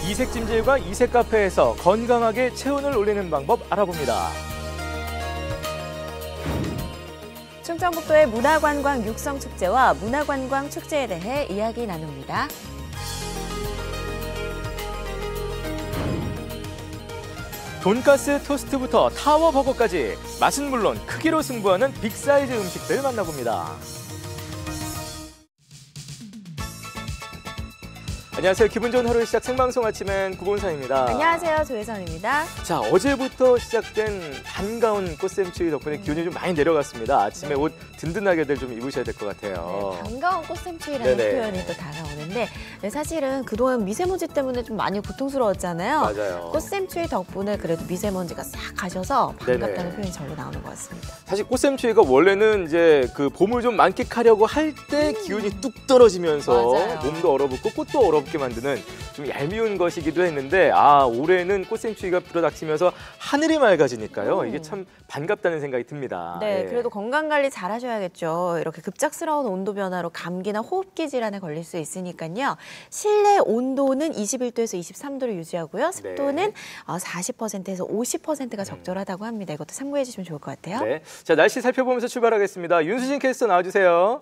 이색 찜질과 이색 카페에서 건강하게 체온을 올리는 방법 알아봅니다. 충청북도의 문화관광 육성축제와 문화관광 축제에 대해 이야기 나눕니다. 돈가스 토스트부터 타워 버거까지 맛은 물론 크기로 승부하는 빅사이즈 음식들 만나봅니다. 안녕하세요. 기분 좋은 하루 시작 생방송 아침엔 구본상입니다. 안녕하세요. 조혜선입니다. 자, 어제부터 시작된 반가운 꽃샘추위 덕분에 기온이 좀 많이 내려갔습니다. 아침에 옷 든든하게들 좀 입으셔야 될 것 같아요. 네, 반가운 꽃샘추위라는 표현이 또 다가오는데 사실은 그동안 미세먼지 때문에 좀 많이 고통스러웠잖아요. 맞아요. 꽃샘추위 덕분에 그래도 미세먼지가 싹 가셔서 반갑다는 표현이 절로 나오는 것 같습니다. 사실 꽃샘추위가 원래는 이제 그 봄을 좀 만끽하려고 할 때 기온이 뚝 떨어지면서 맞아요. 몸도 얼어붙고 꽃도 얼어붙게 만드는 좀 얄미운 것이기도 했는데 올해는 꽃샘추위가 불어닥치면서 하늘이 맑아지니까요. 이게 참 반갑다는 생각이 듭니다. 네, 그래도 건강관리 잘 하셔야겠죠. 이렇게 급작스러운 온도 변화로 감기나 호흡기 질환에 걸릴 수 있으니까요. 실내 온도는 21도에서 23도를 유지하고요. 습도는 40%에서 50%가 적절하다고 합니다. 이것도 참고해 주시면 좋을 것 같아요. 네, 자, 날씨 살펴보면서 출발하겠습니다. 윤수진 캐스터 나와주세요.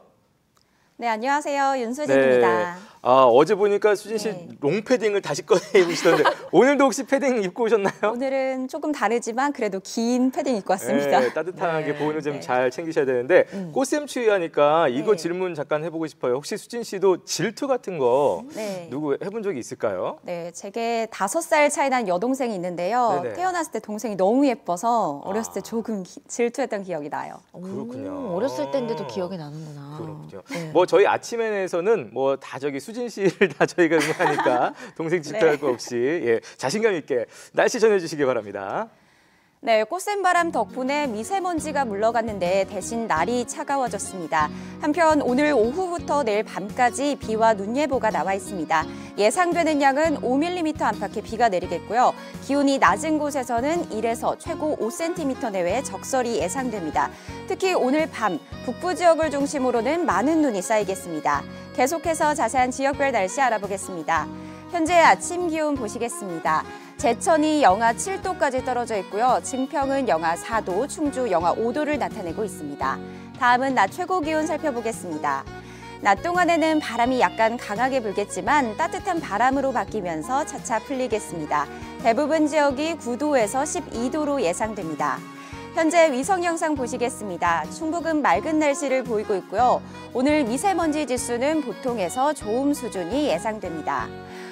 네, 안녕하세요. 윤수진입니다. 네. 어제 보니까 수진 씨 롱패딩을 다시 꺼내 입으시던데 오늘도 혹시 패딩 입고 오셨나요? 오늘은 조금 다르지만 그래도 긴 패딩 입고 왔습니다. 네, 따뜻하게 보온을 좀 잘 챙기셔야 되는데 꽃샘추위 하니까 이거 질문 잠깐 해보고 싶어요. 혹시 수진 씨도 질투 같은 거 누구 해본 적이 있을까요? 네, 제게 5살 차이 난 여동생이 있는데요. 태어났을 때 동생이 너무 예뻐서 어렸을 때 조금 질투했던 기억이 나요. 그렇군요. 어렸을 때인데도 기억이 나는구나. 그렇군요. 뭐 저희 아침엔에서는 뭐 다 저기 수진 씨를 다 저희가 응원하니까 동생 질투할 거 없이 자신감 있게 날씨 전해주시기 바랍니다. 네, 꽃샘바람 덕분에 미세먼지가 물러갔는데 대신 날이 차가워졌습니다. 한편 오늘 오후부터 내일 밤까지 비와 눈 예보가 나와 있습니다. 예상되는 양은 5mm 안팎의 비가 내리겠고요. 기온이 낮은 곳에서는 1에서 최고 5cm 내외의 적설이 예상됩니다. 특히 오늘 밤 북부 지역을 중심으로는 많은 눈이 쌓이겠습니다. 계속해서 자세한 지역별 날씨 알아보겠습니다. 현재 아침 기온 보시겠습니다. 제천이 영하 7도까지 떨어져 있고요. 증평은 영하 4도, 충주 영하 5도를 나타내고 있습니다. 다음은 낮 최고 기온 살펴보겠습니다. 낮 동안에는 바람이 약간 강하게 불겠지만 따뜻한 바람으로 바뀌면서 차차 풀리겠습니다. 대부분 지역이 9도에서 12도로 예상됩니다. 현재 위성 영상 보시겠습니다. 충북은 맑은 날씨를 보이고 있고요. 오늘 미세먼지 지수는 보통에서 좋음 수준이 예상됩니다.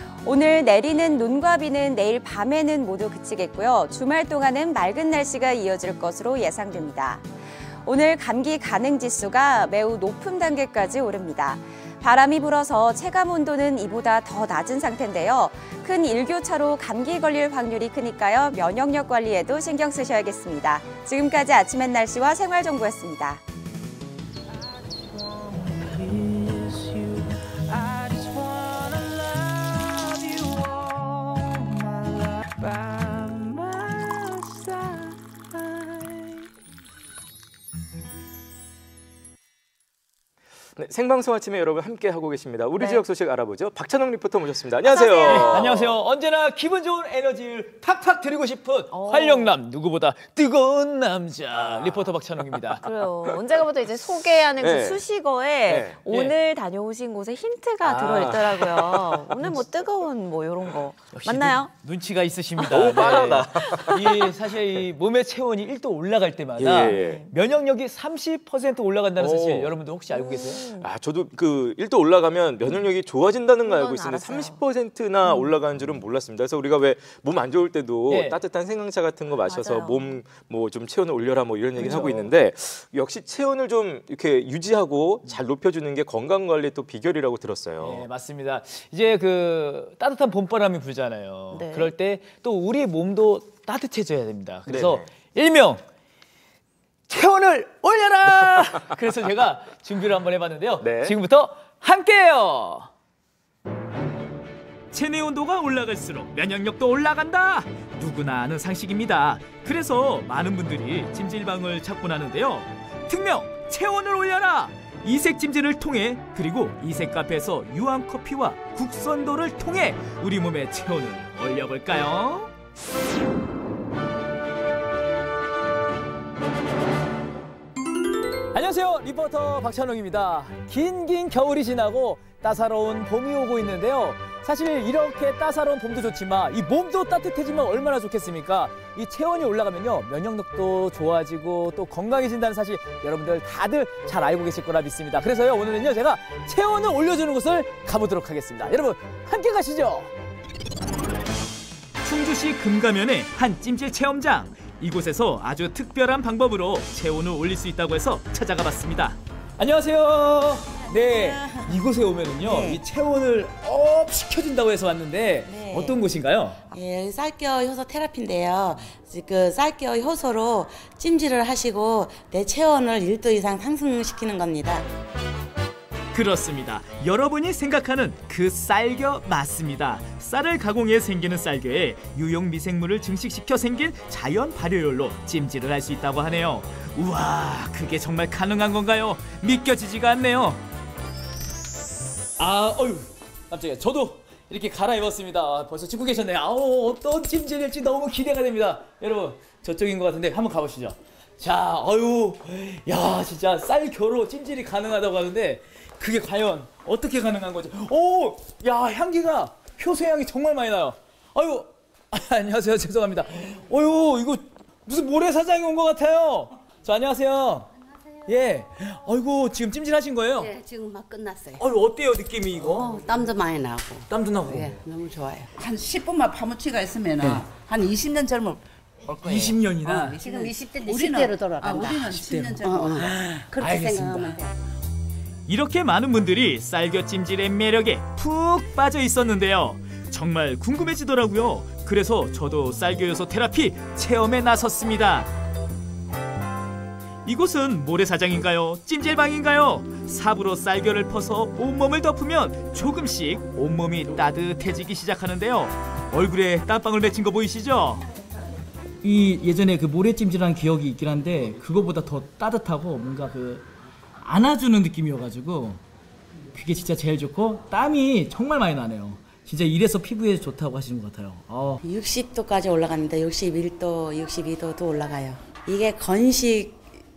오늘 내리는 눈과 비는 내일 밤에는 모두 그치겠고요. 주말 동안은 맑은 날씨가 이어질 것으로 예상됩니다. 오늘 감기 가능 지수가 매우 높은 단계까지 오릅니다. 바람이 불어서 체감 온도는 이보다 더 낮은 상태인데요. 큰 일교차로 감기 걸릴 확률이 크니까요. 면역력 관리에도 신경 쓰셔야겠습니다. 지금까지 아침엔 날씨와 생활정보였습니다. 네, 생방송 아침에 여러분 함께 하고 계십니다. 우리 지역 소식 알아보죠. 박찬홍 리포터 모셨습니다. 안녕하세요. 안녕하세요. 언제나 기분 좋은 에너지를 팍팍 드리고 싶은 활력남 누구보다 뜨거운 남자 리포터 박찬홍입니다. 그래요. 언제가부터 이제 소개하는 그 수식어에 오늘 다녀오신 곳에 힌트가 들어있더라고요. 오늘 뭐 뜨거운 뭐 이런 거 맞나요? 눈치가 있으십니다. 오, 빠르다. 사실 이 몸의 체온이 1도 올라갈 때마다 면역력이 30% 올라간다는 사실 여러분들 혹시 알고 계세요? 저도 그 1도 올라가면 면역력이 좋아진다는 걸 알고 있었는데 30%나 올라가는 줄은 몰랐습니다. 그래서 우리가 왜 몸 안 좋을 때도 따뜻한 생강차 같은 거 마셔서 몸 뭐 좀 체온을 올려라 뭐 이런 얘기를 하고 있는데 역시 체온을 좀 이렇게 유지하고 잘 높여주는 게 건강 관리 또 비결이라고 들었어요. 네, 맞습니다. 이제 그 따뜻한 봄바람이 불잖아요. 그럴 때 또 우리 몸도 따뜻해져야 됩니다. 그래서 일명 체온을 올려라! 그래서 제가 준비를 한번 해봤는데요. 지금부터 함께해요. 체내 온도가 올라갈수록 면역력도 올라간다. 누구나 아는 상식입니다. 그래서 많은 분들이 찜질방을 찾곤 하는데요. 특명 체온을 올려라. 이색 찜질을 통해 그리고 이색 카페에서 유황 커피와 국선도를 통해 우리 몸의 체온을 올려볼까요? 안녕하세요, 리포터 박찬웅입니다. 긴 겨울이 지나고 따사로운 봄이 오고 있는데요. 사실 이렇게 따사로운 봄도 좋지만 이 몸도 따뜻해지면 얼마나 좋겠습니까? 이 체온이 올라가면요, 면역력도 좋아지고 또 건강해진다는 사실 여러분들 다들 잘 알고 계실 거라 믿습니다. 그래서요, 오늘은요, 제가 체온을 올려주는 곳을 가보도록 하겠습니다. 여러분 함께 가시죠. 충주시 금가면의 한 찜질 체험장. 이곳에서 아주 특별한 방법으로 체온을 올릴 수 있다고 해서 찾아가 봤습니다. 안녕하세요. 네, 이곳에 오면은요, 이 체온을 업 시켜준다고 해서 왔는데 어떤 곳인가요? 예, 쌀겨 효소 테라피인데요. 그 쌀겨 효소로 찜질을 하시고 내 체온을 1도 이상 상승시키는 겁니다. 그렇습니다. 여러분이 생각하는 그 쌀겨 맞습니다. 쌀을 가공해 생기는 쌀겨에 유용 미생물을 증식시켜 생긴 자연 발효열로 찜질을 할 수 있다고 하네요. 우와, 그게 정말 가능한 건가요? 믿겨지지가 않네요. 어휴, 깜짝이야. 저도 이렇게 갈아입었습니다. 벌써 찍고 계셨네요. 어떤 찜질일지 너무 기대가 됩니다. 여러분, 저쪽인 것 같은데 한번 가보시죠. 자, 야, 진짜 쌀겨로 찜질이 가능하다고 하는데 그게 과연 어떻게 가능한 거죠? 야, 향기가 효소향이 정말 많이 나요. 안녕하세요. 죄송합니다. 이거 무슨 모래사장이 온 것 같아요. 안녕하세요. 예. 지금 찜질하신 거예요? 네, 지금 막 끝났어요. 어때요, 느낌이 이거? 땀도 많이 나고. 땀도 나고. 예, 너무 좋아요. 한 10분만 파묻히가 있으면 한 20년 젊을 거예요. 20년이나? 지금 20대인데 10대로 돌아간다. 우리는 10년 젊을 그렇게 알겠습니다. 생각하면 돼. 이렇게 많은 분들이 쌀겨 찜질의 매력에 푹 빠져 있었는데요. 정말 궁금해지더라고요. 그래서 저도 쌀겨 요소 테라피 체험에 나섰습니다. 이곳은 모래사장인가요? 찜질방인가요? 삽으로 쌀겨를 퍼서 온몸을 덮으면 조금씩 온몸이 따뜻해지기 시작하는데요. 얼굴에 땀방울 맺힌 거 보이시죠? 이 예전에 그 모래찜질한 기억이 있긴 한데 그거보다 더 따뜻하고 뭔가 안아주는 느낌이어가지고 그게 진짜 제일 좋고 땀이 정말 많이 나네요. 진짜 이래서 피부에 좋다고 하시는 것 같아요. 60도까지 올라갑니다. 61도, 62도도 올라가요. 이게 건식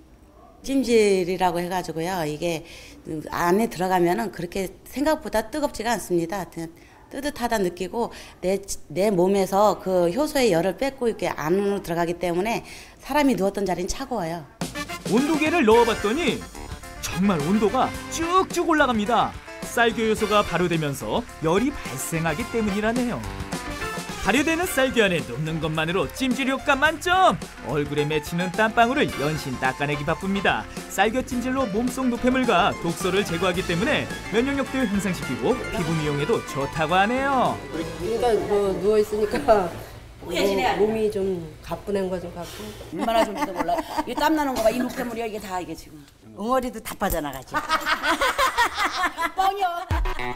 찜질이라고 해가지고요. 이게 안에 들어가면은 그렇게 생각보다 뜨겁지가 않습니다. 뜨뜻하다 느끼고 내 몸에서 그 효소의 열을 뺏고 이렇게 안으로 들어가기 때문에 사람이 누웠던 자리는 차가워요. 온도계를 넣어봤더니 정말 온도가 쭉쭉 올라갑니다. 쌀겨 요소가 발효되면서 열이 발생하기 때문이라네요. 발효되는 쌀겨 안에 눕는 것만으로 찜질 효과 만점! 얼굴에 맺히는 땀방울을 연신 닦아내기 바쁩니다. 쌀겨 찜질로 몸속 노폐물과 독소를 제거하기 때문에 면역력도 향상시키고 피부 미용에도 좋다고 하네요. 그러니까 누워 있으니까 몸이 좀 가뿐한 거 좀 같고. 얼마나 좋은지도 몰라. 이 땀 나는 거가 이 노폐물이야 이게 다 이게 지금. 엉어리도 다 빠져나가지. 뻥이야.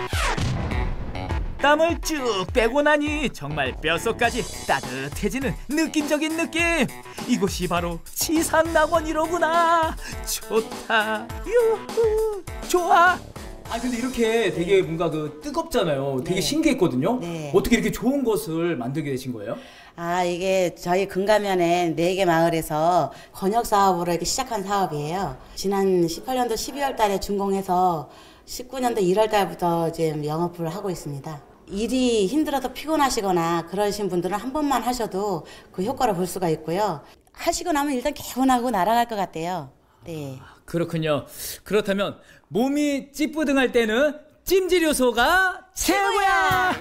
땀을 쭉 빼고 나니 정말 뼛속까지 따뜻해지는 느낌적인 느낌. 이곳이 바로 지상낙원이로구나. 좋다. 유후. 좋아. 근데 이렇게 되게 뭔가 뜨겁잖아요. 되게 신기했거든요. 네. 어떻게 이렇게 좋은 것을 만들게 되신 거예요? 이게 저희 금가면에 4개 마을에서 권역 사업으로 이렇게 시작한 사업이에요. 지난 18년도 12월 달에 준공해서 19년도 1월 달부터 이제 영업을 하고 있습니다. 일이 힘들어서 피곤하시거나 그러신 분들은 한 번만 하셔도 그 효과를 볼 수가 있고요. 하시고 나면 일단 개운하고 날아갈 것 같아요. 네. 그렇군요. 그렇다면 몸이 찌뿌둥할 때는 찜질 요소가 최고야!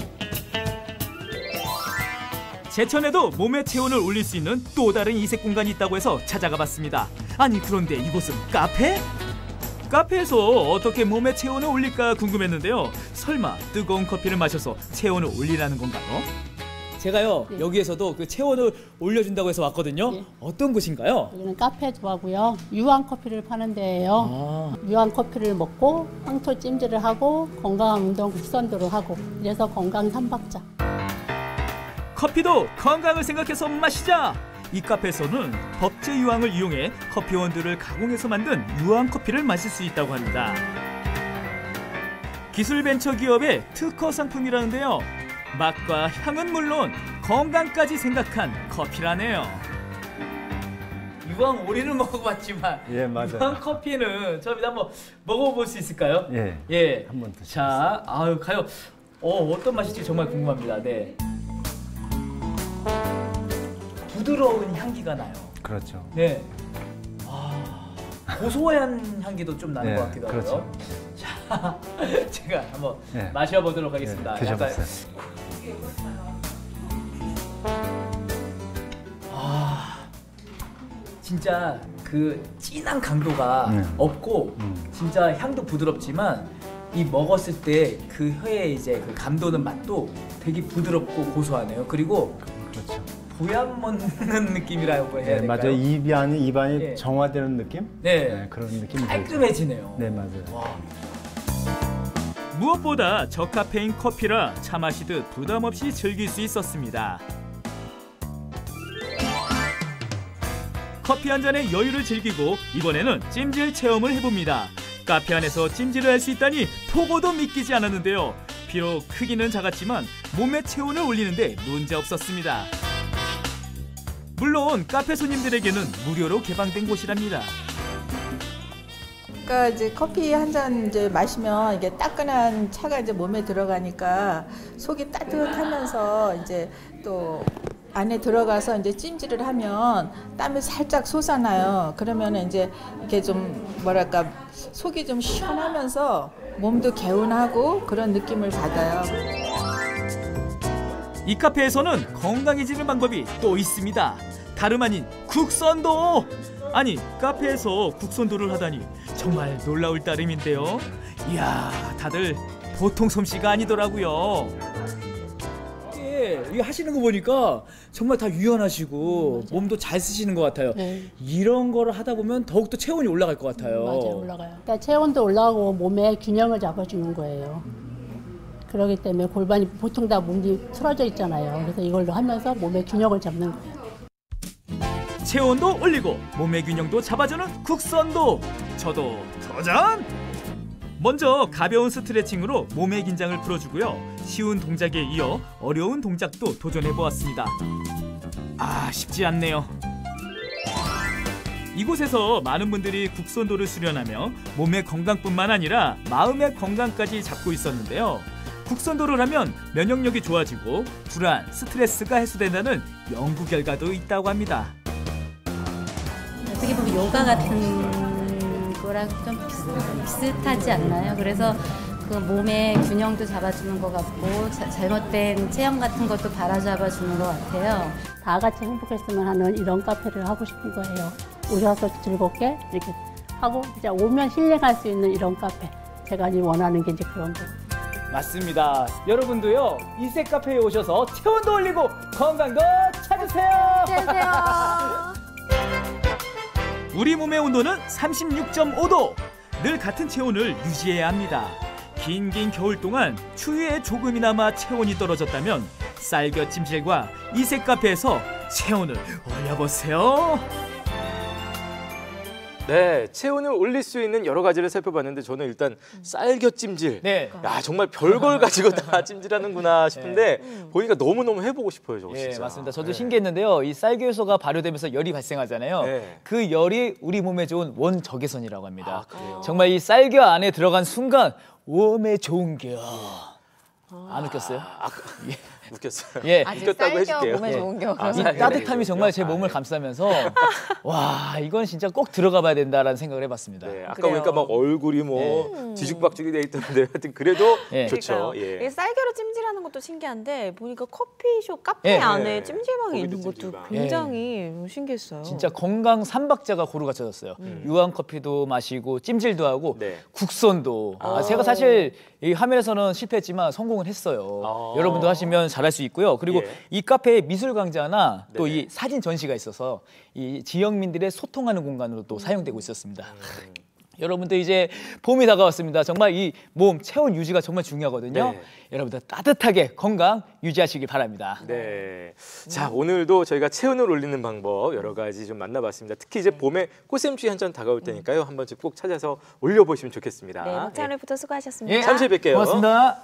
제천에도 몸의 체온을 올릴 수 있는 또 다른 이색 공간이 있다고 해서 찾아가 봤습니다. 그런데 이곳은 카페? 카페에서 어떻게 몸의 체온을 올릴까 궁금했는데요. 설마 뜨거운 커피를 마셔서 체온을 올리라는 건가요? 제가요, 여기에서도 그 체온을 올려준다고 해서 왔거든요. 어떤 곳인가요? 여기는 카페도 하고요. 유황 커피를 파는 데예요. 유황 커피를 먹고 황토 찜질을 하고 건강한 운동 국선도를 하고 이래서 건강 3박자. 커피도 건강을 생각해서 마시자. 이 카페에서는 법제 유황을 이용해 커피 원두를 가공해서 만든 유황 커피를 마실 수 있다고 합니다. 기술 벤처 기업의 특허 상품이라는데요. 맛과 향은 물론 건강까지 생각한 커피라네요. 유황 오리는 먹어봤지만 예, 맞아요. 유황 커피는 처음에 한번 먹어볼 수 있을까요? 예. 예. 한번 드시겠어요? 자, 아유 가요. 어떤 맛일지 정말 궁금합니다. 네. 부드러운 향기가 나요. 그렇죠. 네. 고소한 향기도 좀 나는 네, 것 같기도 그렇죠. 하고요. 자, 제가 한번 네. 마셔보도록 하겠습니다. 네, 드셔보세요. 진짜 그 진한 강도가 없고 진짜 향도 부드럽지만 이 먹었을 때 그 혀에 이제 그 감도는 맛도 되게 부드럽고 고소하네요. 그리고 그렇죠. 보약 먹는 느낌이라고 해야 될까요? 맞아요. 입안이 네. 정화되는 느낌? 네. 그런 느낌이 깔끔해지네요. 네, 맞아요. 와. 무엇보다 저카페인 커피라 차 마시듯 부담 없이 즐길 수 있었습니다. 커피 한 잔의 여유를 즐기고 이번에는 찜질 체험을 해봅니다. 카페 안에서 찜질을 할 수 있다니 보고도 믿기지 않았는데요. 비록 크기는 작았지만 몸의 체온을 올리는데 문제 없었습니다. 물론 카페 손님들에게는 무료로 개방된 곳이랍니다. 그러니까 이제 커피 한 잔 이제 마시면 이게 따끈한 차가 이제 몸에 들어가니까 속이 따뜻하면서 이제 또 안에 들어가서 이제 찜질을 하면 땀이 살짝 솟아나요. 그러면 이제 이렇게 좀 뭐랄까 속이 좀 시원하면서 몸도 개운하고 그런 느낌을 받아요. 이 카페에서는 건강해지는 방법이 또 있습니다. 다름 아닌 국선도! 아니, 카페에서 국선도를 하다니 정말 놀라울 따름인데요. 이야, 다들 보통 솜씨가 아니더라고요. 이게 하시는 거 보니까 정말 다 유연하시고 몸도 잘 쓰시는 것 같아요. 네. 이런 거를 하다 보면 더욱더 체온이 올라갈 것 같아요. 맞아요, 올라가요. 그러니까 체온도 올라가고 몸의 균형을 잡아주는 거예요. 그렇기 때문에 골반이 보통 다 몸이 틀어져 있잖아요. 그래서 이걸로 하면서 몸의 균형을 잡는 거예요. 체온도 올리고 몸의 균형도 잡아주는 국선도! 저도 도전! 먼저 가벼운 스트레칭으로 몸의 긴장을 풀어주고요. 쉬운 동작에 이어 어려운 동작도 도전해보았습니다. 쉽지 않네요. 이곳에서 많은 분들이 국선도를 수련하며 몸의 건강뿐만 아니라 마음의 건강까지 잡고 있었는데요. 국선도를 하면 면역력이 좋아지고 불안, 스트레스가 해소된다는 연구 결과도 있다고 합니다. 어떻게 보면 요가 같은 거랑 좀 비슷하지 않나요? 그래서 그 몸의 균형도 잡아주는 것 같고 잘못된 체형 같은 것도 바로잡아주는 것 같아요. 다 같이 행복했으면 하는 이런 카페를 하고 싶은 거예요. 오셔서 즐겁게 이렇게 하고 진짜 오면 힐링할 수 있는 이런 카페. 제가 원하는 게 이제 그런 거. 맞습니다. 여러분도요, 이색 카페에 오셔서 체온도 올리고 건강도 찾으세요. 안녕하세요. 우리 몸의 온도는 36.5도! 늘 같은 체온을 유지해야 합니다. 긴 겨울 동안 추위에 조금이나마 체온이 떨어졌다면 쌀겨 찜질과 이색 카페에서 체온을 올려보세요. 네, 체온을 올릴 수 있는 여러 가지를 살펴봤는데 저는 일단 쌀겨 찜질. 네. 야, 정말 별걸 가지고 다 찜질하는구나 싶은데 보니까 너무너무 해보고 싶어요, 저거 진짜. 네, 맞습니다. 저도 신기했는데요. 이 쌀겨효소가 발효되면서 열이 발생하잖아요. 네. 그 열이 우리 몸에 좋은 원적외선이라고 합니다. 정말 이 쌀겨 안에 들어간 순간 몸에 좋은 겨. 안 웃겼어요? 예. 웃겼어요. 예. 웃겼다고 해줄게요. 몸에 좋은 겨. 이 따뜻함이 정말 제 몸을 감싸면서 와, 이건 진짜 꼭 들어가 봐야 된다라는 생각을 해봤습니다. 네, 아까 그래요. 보니까 막 얼굴이 뭐 뒤죽박죽이 돼 있던데 하여튼 그래도 네. 좋죠. 그러니까요. 예. 이 쌀겨로 찜질하는 것도 신기한데 보니까 커피숍 카페 예. 안에 찜질방이 거기도 있는 것도 찜질방. 굉장히 신기했어요. 진짜 건강 삼박자가 고루 갖춰졌어요. 유황 커피도 마시고 찜질도 하고 네. 국선도. 제가 사실 이 화면에서는 실패했지만 성공을 했어요. 여러분도 하시면 잘할 수 있고요. 그리고 예. 이 카페에 미술 강좌나 또 네네. 이 사진 전시가 있어서 이 지역민들의 소통하는 공간으로 또 사용되고 있었습니다. 여러분들 이제 봄이 다가왔습니다. 정말 이 몸 체온 유지가 정말 중요하거든요. 네. 여러분들 따뜻하게 건강 유지하시길 바랍니다. 네. 자, 오늘도 저희가 체온을 올리는 방법 여러 가지 좀 만나봤습니다. 특히 이제 봄에 꽃샘추위 한참 다가올 테니까요. 한 번쯤 꼭 찾아서 올려보시면 좋겠습니다. 네, 박찬호 리포터 수고하셨습니다. 예, 잠시 뵐게요. 고맙습니다.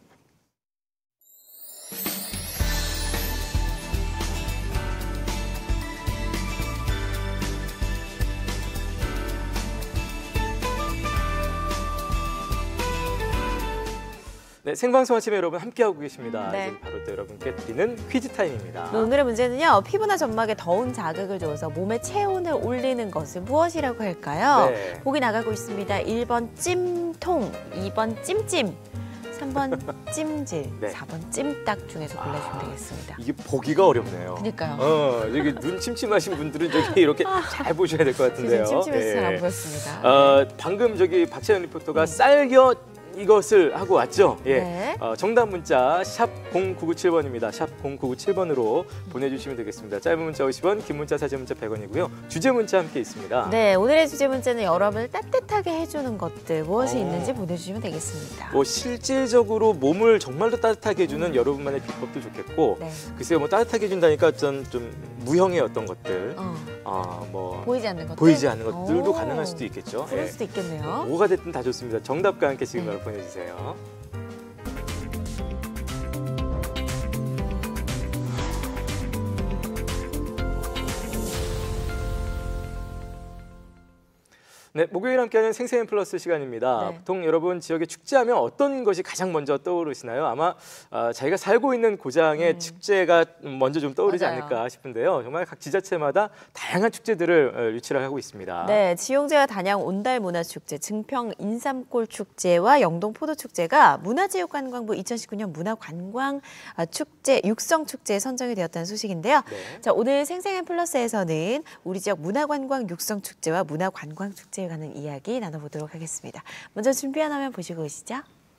네, 생방송 아침에 여러분 함께하고 계십니다. 네. 이제 바로 또 여러분께 드리는 퀴즈 타임입니다. 네, 오늘의 문제는요. 피부나 점막에 더운 자극을 줘서 몸의 체온을 올리는 것은 무엇이라고 할까요? 네. 보기 나가고 있습니다. 1번 찜통, 2번 찜찜, 3번 찜질, 네. 4번 찜닭 중에서 골라주면 되겠습니다. 이게 보기가 어렵네요. 그러니까요. 여기 눈 침침하신 분들은 저기 이렇게 잘 보셔야 될 것 같은데요. 지금 침침해서 잘 안 보였습니다. 방금 저기 박채연 리포터가 쌀겨 이것을 하고 왔죠. 예. 네. 정답 문자 샵 0997번입니다. 샵 0997번으로 보내주시면 되겠습니다. 짧은 문자 50원, 긴 문자 사진 문자 100원이고요. 주제 문자 함께 있습니다. 네, 오늘의 주제 문제는 여러분을 따뜻하게 해주는 것들 무엇이 있는지 보내주시면 되겠습니다. 뭐 실질적으로 몸을 정말로 따뜻하게 해주는 여러분만의 비법도 좋겠고, 네. 글쎄요, 뭐 따뜻하게 해준다니까 어떤 좀 무형의 어떤 것들, 뭐 보이지 않는 것들? 보이지 않는 것들도 가능할 수도 있겠죠. 그럴 예. 수도 있겠네요. 뭐가 됐든 다 좋습니다. 정답과 함께 지금 바로 보내주세요. 네, 목요일 함께하는 생생한 플러스 시간입니다. 네. 보통 여러분 지역에 축제하면 어떤 것이 가장 먼저 떠오르시나요? 아마 자기가 살고 있는 고장의 축제가 먼저 좀 떠오르지 맞아요. 않을까 싶은데요. 정말 각 지자체마다 다양한 축제들을 유치를 하고 있습니다. 네, 지용제와 단양 온달문화축제, 증평 인삼골 축제와 영동 포도축제가 문화체육관광부 2019년 문화관광축제 육성축제에 선정이 되었다는 소식인데요. 네. 자, 오늘 생생한 플러스에서는 우리 지역 문화관광 육성축제와 문화관광축제에 관한 이야기 나눠보도록 하겠습니다. 먼저 준비한 화면 보시고 오시죠.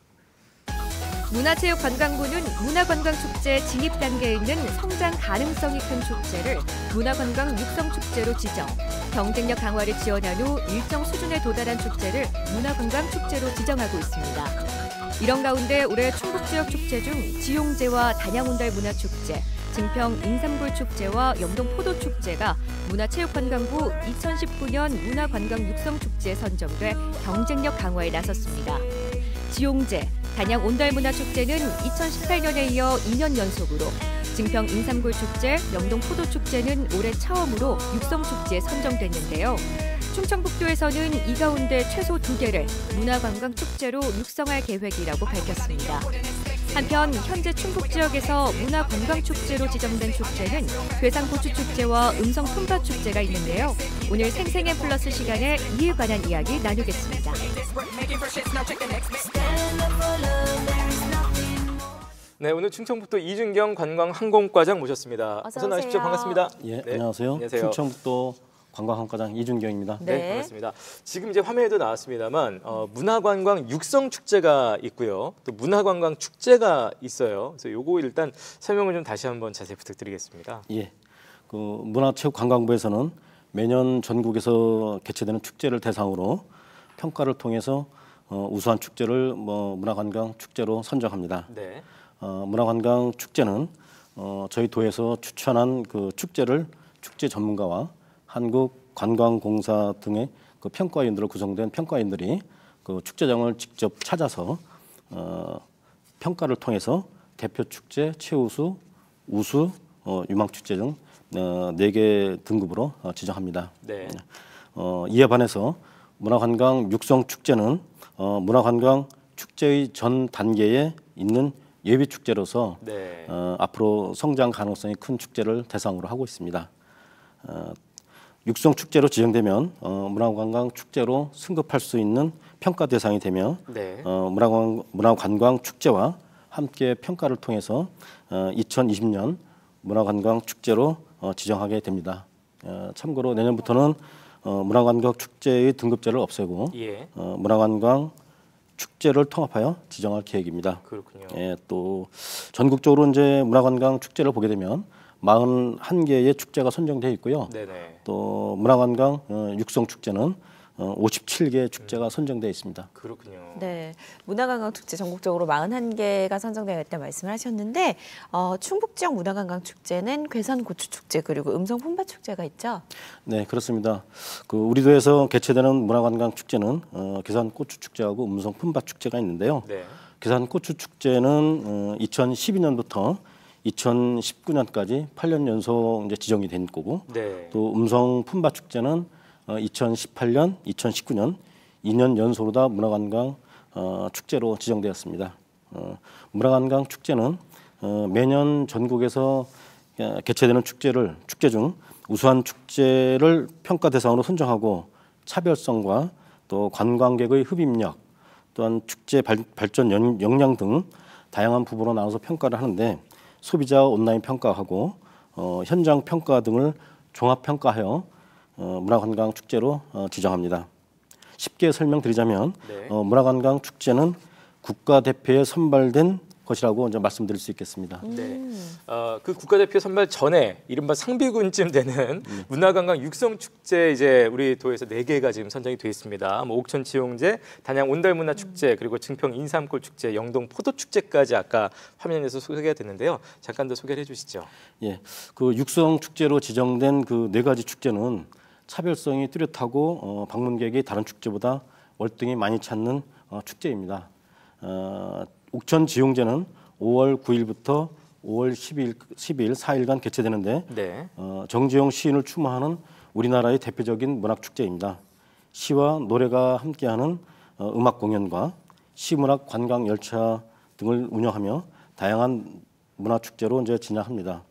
문화체육관광부는 문화관광축제 진입 단계에 있는 성장 가능성이 큰 축제를 문화관광 육성축제로 지정, 경쟁력 강화를 지원한 후 일정 수준에 도달한 축제를 문화관광축제로 지정하고 있습니다. 이런 가운데 올해 충북지역 축제 중 지용제와 단양온달문화축제, 증평 인삼골축제와 영동포도축제가 문화체육관광부 2019년 문화관광육성축제에 선정돼 경쟁력 강화에 나섰습니다. 지용제, 단양온달문화축제는 2018년에 이어 2년 연속으로, 증평 인삼골축제, 영동포도축제는 올해 처음으로 육성축제에 선정됐는데요. 충청북도에서는 이 가운데 최소 2개를 문화관광축제로 육성할 계획이라고 밝혔습니다. 한편 현재 충북 지역에서 문화관광축제로 지정된 축제는 괴산고추축제와 음성품바축제가 있는데요. 오늘 생생한 플러스 시간에 이에 관한 이야기 나누겠습니다. 네, 오늘 충청북도 이준경 관광항공과장 모셨습니다. 어서 어서 나오십시오. 오세요. 반갑습니다. 예, 네, 안녕하세요. 안녕하세요. 충청북도 관광항과장 이준경입니다. 네, 반갑습니다. 지금 이제 화면에도 나왔습니다만 문화관광 육성축제가 있고요. 또 문화관광축제가 있어요. 그래서 요거 일단 설명을 좀 다시 한번 자세히 부탁드리겠습니다. 예, 그 문화체육관광부에서는 매년 전국에서 개최되는 축제를 대상으로 평가를 통해서 우수한 축제를 문화관광 축제로 선정합니다. 네. 문화관광 축제는 저희 도에서 추천한 그 축제를 축제 전문가와 한국관광공사 등의 그 평가위원들로 구성된 평가위원들이 그 축제장을 직접 찾아서 평가를 통해서 대표 축제, 최우수, 우수, 유망축제 등 4개 등급으로 지정합니다. 네. 이에 반해서 문화관광 육성축제는 문화관광 축제의 전 단계에 있는 예비 축제로서 네. 앞으로 성장 가능성이 큰 축제를 대상으로 하고 있습니다. 육성 축제로 지정되면 문화관광 축제로 승급할 수 있는 평가 대상이 되며 네. 문화관광 축제와 함께 평가를 통해서 2020년 문화관광 축제로 지정하게 됩니다. 참고로 내년부터는 문화관광 축제의 등급제를 없애고 예. 문화관광 축제를 통합하여 지정할 계획입니다. 그렇군요. 예, 또 전국적으로 이제 문화관광 축제를 보게 되면 41개의 축제가 선정되어 있고요. 네네. 또 문화관광 육성 축제는 57개 축제가 선정되어 있습니다. 그렇군요. 네, 문화관광축제 전국적으로 41개가 선정되어 있다는 말씀을 하셨는데 충북 지역 문화관광축제는 괴산고추축제 그리고 음성품바축제가 있죠? 네, 그렇습니다. 우리 도에서 개최되는 문화관광축제는 괴산고추축제하고 음성품바축제가 있는데요. 네. 괴산고추축제는 2012년부터 2019년까지 8년 연속 이제 지정이 된 거고, 네. 또 음성품바축제는 2018년, 2019년 2년 연속으로 다 문화관광 축제로 지정되었습니다. 문화관광 축제는 매년 전국에서 개최되는 축제 중 우수한 축제를 평가 대상으로 선정하고 차별성과 또 관광객의 흡입력, 또한 축제 발전 역량 등 다양한 부분으로 나눠서 평가를 하는데 소비자 온라인 평가하고 현장 평가 등을 종합 평가하여 문화관광 축제로 지정합니다. 쉽게 설명드리자면 네. 문화관광 축제는 국가대표에 선발된 것이라고 이제 말씀드릴 수 있겠습니다. 네. 그 국가대표 선발 전에 이른바 상비군쯤 되는 문화관광 육성축제 이제 우리 도에서 4개가 지금 선정이 돼 있습니다. 뭐 옥천치용제, 단양 온달문화축제, 그리고 증평 인삼골축제, 영동 포도축제까지 아까 화면에서 소개가 됐는데요. 잠깐 더 소개를 해주시죠. 예, 그 육성축제로 지정된 그 4가지 축제는 차별성이 뚜렷하고 방문객이 다른 축제보다 월등히 많이 찾는 축제입니다. 옥천지용제는 5월 9일부터 5월 10일 4일간 개최되는데 네. 정지용 시인을 추모하는 우리나라의 대표적인 문학축제입니다. 시와 노래가 함께하는 음악 공연과 시문학 관광 열차 등을 운영하며 다양한 문화축제로 이제 진행합니다.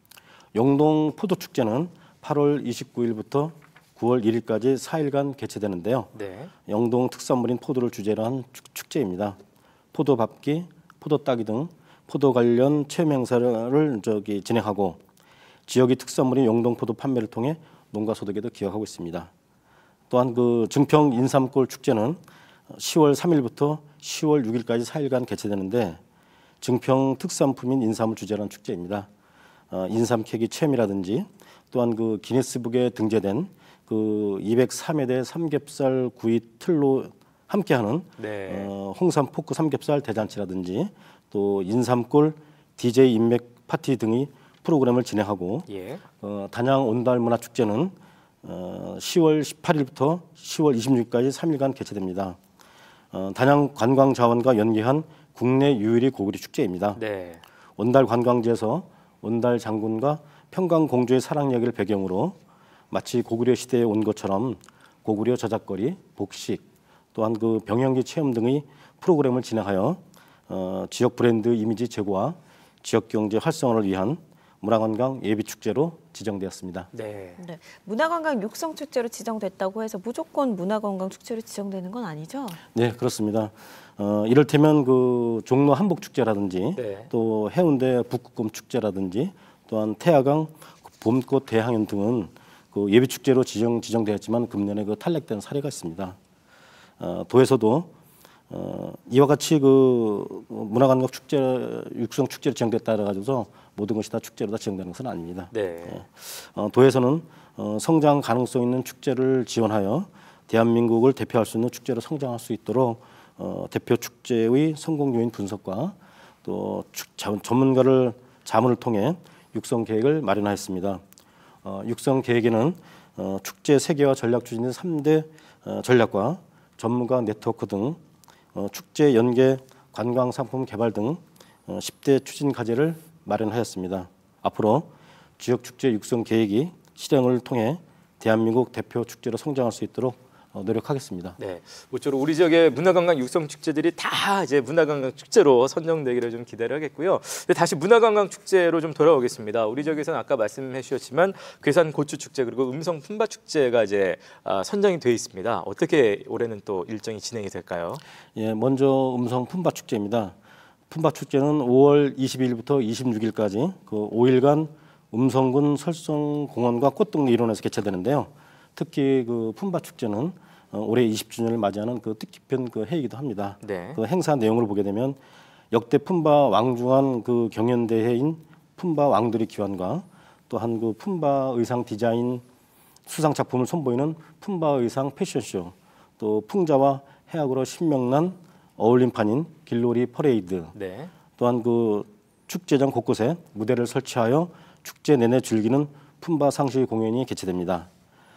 영동 포도축제는 8월 29일부터 9월 1일까지 4일간 개최되는데요. 네. 영동 특산물인 포도를 주제로 한 축제입니다. 포도 밟기, 포도 따기 등 포도 관련 체험 행사를 진행하고 지역의 특산물인 영동 포도 판매를 통해 농가 소득에도 기여하고 있습니다. 또한 그 증평 인삼골 축제는 10월 3일부터 10월 6일까지 4일간 개최되는데 증평 특산품인 인삼을 주제로 한 축제입니다. 인삼 캐기 체험이라든지 또한 그 기네스북에 등재된 그 203회 삼겹살 구이 틀로 함께하는 네. 홍삼 포크 삼겹살 대잔치라든지 또 인삼골 DJ 인맥 파티 등의 프로그램을 진행하고 예. 단양 온달문화축제는 10월 18일부터 10월 26일까지 3일간 개최됩니다. 단양 관광자원과 연계한 국내 유일의 고구려 축제입니다. 네. 온달 관광지에서 온달 장군과 평강 공주의 사랑 이야기를 배경으로 마치 고구려 시대에 온 것처럼 고구려 저작거리, 복식, 또한 그 병영기 체험 등의 프로그램을 진행하여 지역 브랜드 이미지 제고와 지역 경제 활성화를 위한 문화관광 예비축제로 지정되었습니다. 네. 네. 문화관광 육성축제로 지정됐다고 해서 무조건 문화관광축제로 지정되는 건 아니죠? 네, 그렇습니다. 이를테면 그 종로 한복축제라든지 네. 또 해운대 북극곰 축제라든지 또한 태화강 봄꽃 대항연 등은 그 예비축제로 지정되었지만 금년에 그 탈락된 사례가 있습니다. 도에서도 이와 같이 그 문화관광 축제 육성 축제로 지정됐다 가지고서 모든 것이 다 축제로 다 지정되는 것은 아닙니다. 네. 도에서는 성장 가능성 있는 축제를 지원하여 대한민국을 대표할 수 있는 축제로 성장할 수 있도록 대표 축제의 성공 요인 분석과 또 전문가를 자문을 통해 육성 계획을 마련하였습니다. 육성 계획에는 축제 세계화 전략 추진의 3대 전략과 전문가 네트워크 등 축제 연계 관광 상품 개발 등 10대 추진 과제를 마련하였습니다. 앞으로 지역 축제 육성 계획이 실행을 통해 대한민국 대표 축제로 성장할 수 있도록 노력하겠습니다. 네, 모쪼록 우리 지역의 문화관광 육성 축제들이 다 이제 문화관광 축제로 선정되기를 좀 기대를 하겠고요. 다시 문화관광 축제로 좀 돌아오겠습니다. 우리 지역에서는 아까 말씀해 주셨지만 괴산 고추 축제 그리고 음성 품바 축제가 이제 선정이 돼 있습니다. 어떻게 올해는 또 일정이 진행이 될까요? 예, 먼저 음성 품바 축제입니다. 품바 축제는 5월 22일부터 26일까지 그 5일간 음성군 설성공원과 꽃등 일원에서 개최되는데요. 특히 그 품바 축제는 올해 20주년을 맞이하는 그 뜻깊은 그 해이기도 합니다. 네. 그 행사 내용을 보게 되면 역대 품바 왕중한 그 경연대회인 품바 왕들의 기환과 또한 그 품바 의상 디자인 수상 작품을 선보이는 품바 의상 패션쇼, 또 풍자와 해악으로 신명난 어울림판인 길놀이 퍼레이드, 네. 또한 그 축제장 곳곳에 무대를 설치하여 축제 내내 즐기는 품바 상시 공연이 개최됩니다.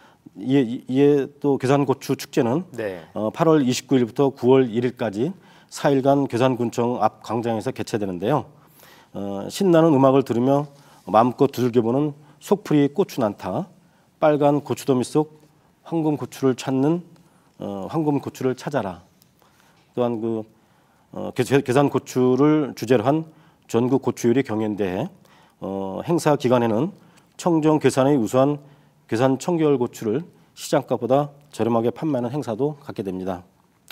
이에 또 괴산고추 축제는 네. 8월 29일부터 9월 1일까지 4일간 괴산군청 앞 광장에서 개최되는데요. 신나는 음악을 들으며 마음껏 두들겨보는 속풀이 고추 난타, 빨간 고추더미 속 황금 고추를 찾는 황금 고추를 찾아라. 또한 그 괴산 고추를 주제로 한 전국 고추요리 경연대회, 행사 기간에는 청정 괴산의 우수한 괴산 청개월 고추를 시장가보다 저렴하게 판매하는 행사도 갖게 됩니다.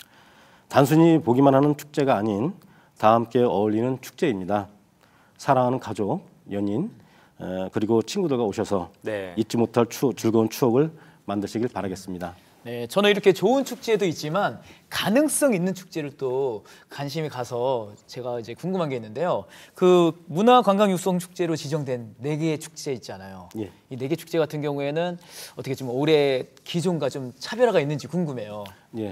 단순히 보기만 하는 축제가 아닌 다 함께 어울리는 축제입니다. 사랑하는 가족, 연인, 그리고 친구들과 오셔서 네. 잊지 못할 즐거운 추억을 만드시길 바라겠습니다. 네, 저는 이렇게 좋은 축제도 있지만 가능성 있는 축제를 또 관심이 가서 제가 이제 궁금한 게 있는데요. 그 문화관광육성축제로 지정된 4개의 축제 있잖아요. 예. 이 4개 축제 같은 경우에는 어떻게 좀 올해 기존과 좀 차별화가 있는지 궁금해요. 예,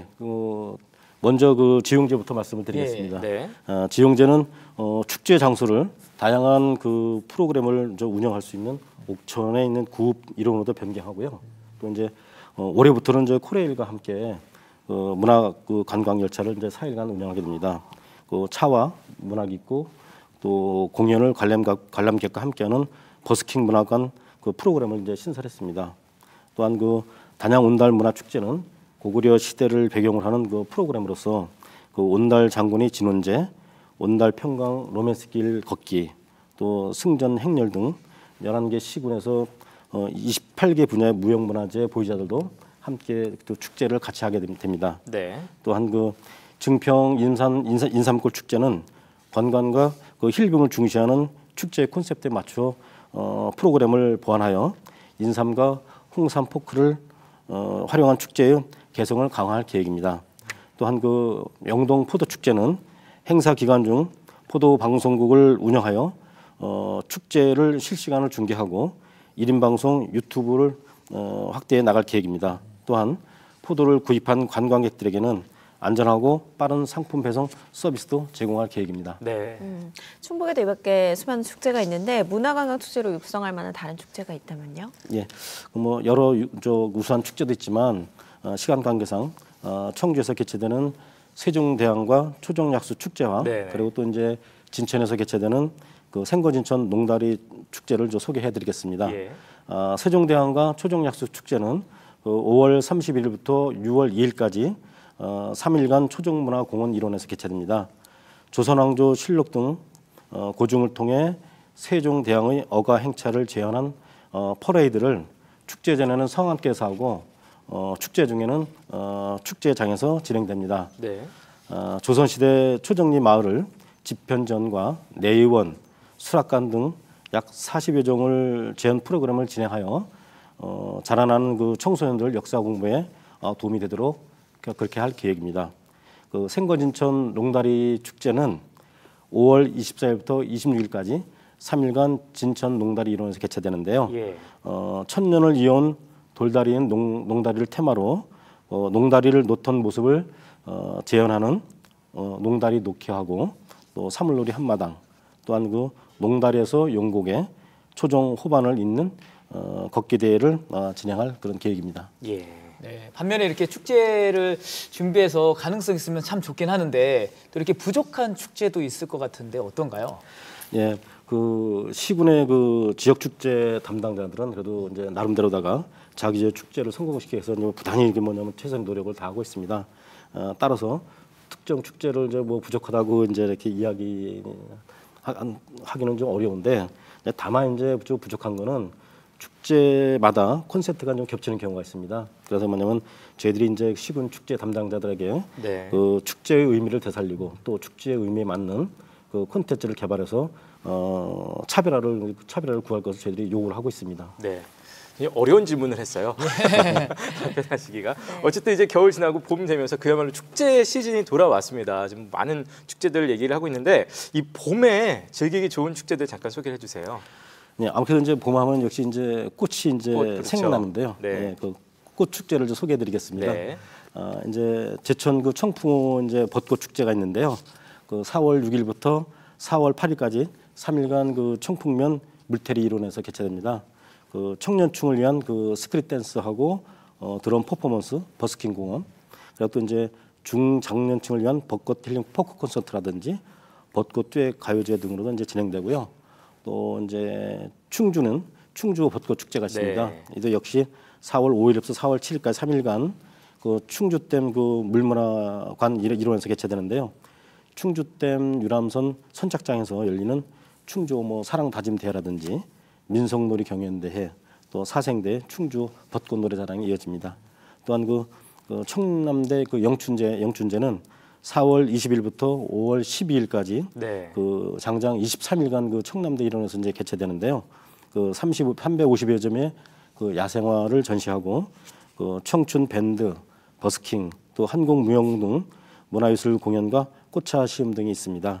먼저 그 지용제부터 말씀을 드리겠습니다. 네. 지용제는 축제 장소를 다양한 그 프로그램을 운영할 수 있는 옥천에 있는 구읍 일원으로 변경하고요. 또 이제 올해부터는 이제 코레일과 함께 문화 관광 열차를 이제 4일간 운영하게 됩니다. 차와 문학 있고 또 공연을 관람객과 함께하는 버스킹 문화관 프로그램을 이제 신설했습니다. 또한 단양 온달 문화 축제는 고구려 시대를 배경으로 하는 프로그램으로서 온달 장군의 진원제, 온달 평강 로맨스길 걷기, 또 승전 행렬 등 11개 시군에서 28개 분야의 무형문화재 보유자들도 함께 또 축제를 같이 하게 됩니다. 네. 또한 증평 인삼골 축제는 관광과 힐링을 중시하는 축제 콘셉트에 맞춰 프로그램을 보완하여 인삼과 홍삼 포크를 활용한 축제의 개성을 강화할 계획입니다. 또한 영동 포도 축제는 행사 기간 중 포도 방송국을 운영하여 축제를 실시간으로 중계하고 1인 방송 유튜브를 확대해 나갈 계획입니다. 또한 포도를 구입한 관광객들에게는 안전하고 빠른 상품 배송 서비스도 제공할 계획입니다. 네. 충북에도 이밖에 수많은 축제가 있는데 문화관광 축제로 육성할 만한 다른 축제가 있다면요? 예, 여러 우수한 축제도 있지만 시간 관계상 청주에서 개최되는 세종대왕과 초정약수 축제와 네네. 그리고 또 이제 진천에서 개최되는 생거진천 농다리 축제를 소개해드리겠습니다. 예. 세종대왕과 초정약수 축제는 5월 31일부터 6월 2일까지 3일간 초정문화공원 일원에서 개최됩니다. 조선왕조 실록 등 고증을 통해 세종대왕의 어가 행차를 재현한 퍼레이드를 축제 전에는 성함께서 하고 축제 중에는 축제장에서 진행됩니다. 네. 조선시대 초정리 마을을 집현전과 내의원, 수락관 등 약 40여 종을 재현 프로그램을 진행하여 자라나는 청소년들 역사 공부에 도움이 되도록 그렇게 할 계획입니다. 생거진천 농다리 축제는 5월 24일부터 26일까지 3일간 진천 농다리 일원에서 개최되는데요. 예. 천년을 이어온 돌다리인 농다리를 테마로 농다리를 놓던 모습을 재현하는 농다리 놓기하고 또 사물놀이 한마당, 또한 농다리에서 용곡에 초종 호반을 잇는 걷기 대회를 진행할 그런 계획입니다. 예. 네, 반면에 이렇게 축제를 준비해서 가능성 있으면 참 좋긴 하는데 또 이렇게 부족한 축제도 있을 것 같은데 어떤가요? 예, 시군의 지역 축제 담당자들은 그래도 이제 나름대로다가 자기 지역 축제를 성공시키기 위해서 부단히 최선의 노력을 다하고 있습니다. 따라서 특정 축제를 부족하다고 이렇게 하기는 좀 어려운데, 다만 이제 부족한 거는 축제마다 콘셉트가 좀 겹치는 경우가 있습니다. 그래서 저희들이 이제 시군 축제 담당자들에게 네. 축제의 의미를 되살리고 또 축제의 의미에 맞는 콘텐츠를 개발해서 차별화를 구할 것을 저희들이 요구를 하고 있습니다. 네. 어려운 질문을 했어요. 답변하시기가. 어쨌든 이제 겨울 지나고 봄 되면서 그야말로 축제 시즌이 돌아왔습니다. 지금 많은 축제들 얘기를 하고 있는데 이 봄에 즐기기 좋은 축제들 잠깐 소개를 해주세요. 네, 아무래도 이제 봄하면 역시 이제 꽃이 이제 그렇죠. 생각나는데요. 네. 네, 꽃 축제를 소개해드리겠습니다. 네. 이제 제천 그 청풍호 이제 벚꽃 축제가 있는데요. 그 4월 6일부터 4월 8일까지 3일간 그 청풍면 물태리 일원에서 개최됩니다. 그 청년층을 위한 그 스트릿 댄스하고 드럼 퍼포먼스, 버스킹 공연, 그리고 또 이제 중장년층을 위한 벚꽃 힐링 포크 콘서트라든지 벚꽃 듀엣 가요제 등으로도 이제 진행되고요. 또 이제 충주는 충주 벚꽃 축제가 있습니다. 네. 이도 역시 4월 5일부터 4월 7일까지 3일간 그 충주댐 그 물문화관 일원에서 개최되는데요. 충주댐 유람선 선착장에서 열리는 충주 뭐 사랑 다짐 대회라든지 민속놀이 경연대회, 또 사생대 충주 벚꽃 노래자랑이 이어집니다. 또한 그 청남대 그 영춘제는 4월 20일부터 5월 12일까지 네. 그 장장 23일간 그 청남대 일원에서 이제 개최되는데요. 그 350여 점의 그 야생화를 전시하고 그 청춘 밴드, 버스킹, 또 한국 무용 등 문화예술 공연과 꽃차 시험 등이 있습니다.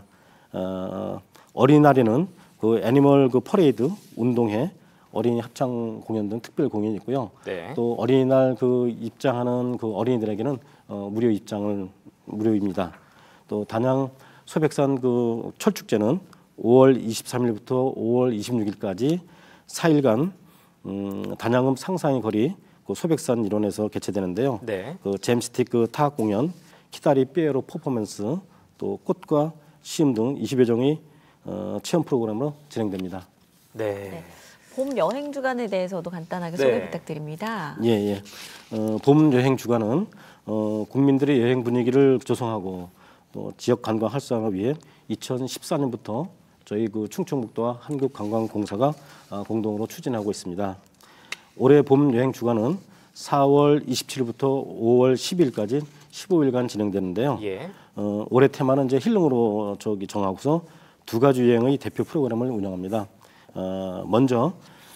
어린이날에는 그 애니멀 그 퍼레이드, 운동회, 어린이 합창 공연 등 특별 공연이 있고요. 네. 또 어린이날 그 입장하는 그 어린이들에게는 무료 입장을 무료입니다. 또 단양 소백산 그 철축제는 5월 23일부터 5월 26일까지 4일간 단양읍 상상의 거리 그 소백산 일원에서 개최되는데요. 네. 그 잼스틱 그 타악 공연, 키다리 삐에로 퍼포먼스, 또 꽃과 시음 등 20여 종의 체험 프로그램으로 진행됩니다. 네. 봄 여행 주간에 대해서도 간단하게 소개 부탁드립니다. 예. 봄 여행 주간은 국민들의 여행 분위기를 조성하고 또 지역 관광 활성화를 위해 2014년부터 저희 그 충청북도와 한국관광공사가 공동으로 추진하고 있습니다. 올해 봄 여행 주간은 4월 27일부터 5월 10일까지 15일간 진행되는데요. 예. 올해 테마는 이제 힐링으로 정하고서 두 가지 유행의 대표 프로그램을 운영합니다. 먼저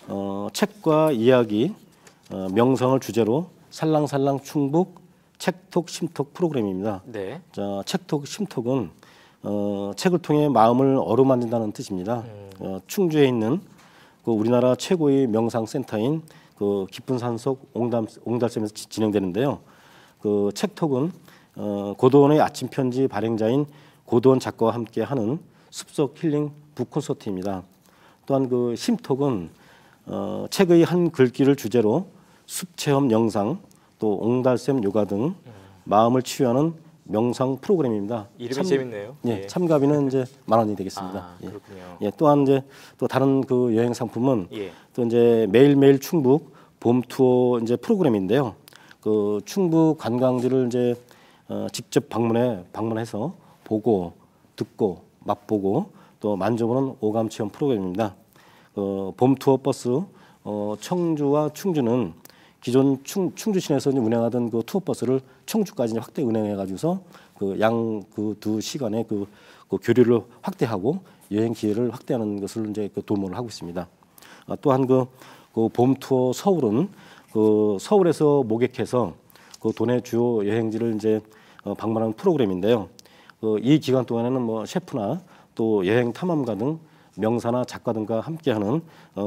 책과 이야기, 명성을 주제로 살랑살랑 충북 책톡 심톡 프로그램입니다. 네. 자, 책톡 심톡은 책을 통해 마음을 어루만진다는 뜻입니다. 충주에 있는 그 우리나라 최고의 명상센터인 그 깊은 산속 옹달샘에서 진행되는데요. 그 책톡은 고도원의 아침 편지 발행자인 고도원 작가와 함께하는 숲속 힐링 북 콘서트입니다. 또한 그 심톡은 책의 한 글귀를 주제로 숲 체험 영상, 또 옹달샘 요가 등 마음을 치유하는 명상 프로그램입니다. 이름이 재밌네요. 예, 참가비는 이제 10,000원이 되겠습니다. 그렇군요. 예, 또한 이제 또 다른 그 여행 상품은 예. 또 이제 매일매일 충북 봄 투어 이제 프로그램인데요. 그 충북 관광지를 이제 직접 방문해서 보고 듣고 맛보고 또 만져보는 오감 체험 프로그램입니다. 봄 투어 버스 청주와 충주는 기존 충주시내에서 운행하던 그 투어 버스를 청주까지 확대 운행해가지고서 그 두 시간의 그 교류를 확대하고 여행 기회를 확대하는 것을 이제 그 도모를 하고 있습니다. 또한 그 봄 투어 서울은 그 서울에서 모객해서 그 도내 주요 여행지를 이제 방문하는 프로그램인데요. 이 기간 동안에는 뭐 셰프나 또 여행 탐험가 등 명사나 작가 등과 함께하는